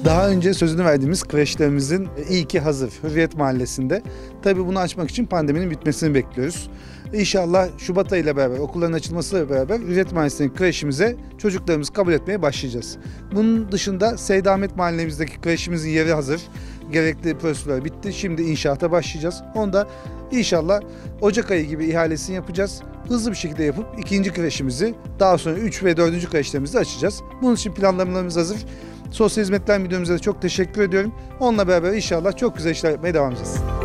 Daha önce sözünü verdiğimiz kreşlerimizin ilki hazır Hürriyet Mahallesi'nde. Tabii bunu açmak için pandeminin bitmesini bekliyoruz. İnşallah Şubat ayıyla beraber, okulların açılmasıyla beraber Hürriyet Mahallesi'ndeki kreşimize çocuklarımızı kabul etmeye başlayacağız. Bunun dışında Seydamet Mahallemizdeki kreşimizin yeri hazır. Gerekli prosedürler bitti. Şimdi inşaata başlayacağız. Onu da inşallah Ocak ayı gibi ihalesini yapacağız. Hızlı bir şekilde yapıp ikinci kreşimizi, daha sonra 3 ve 4. kreşlerimizi açacağız. Bunun için planlamalarımız hazır. Sosyal Hizmetler Müdürümüze de çok teşekkür ediyorum. Onunla beraber inşallah çok güzel işler yapmaya devam edeceğiz.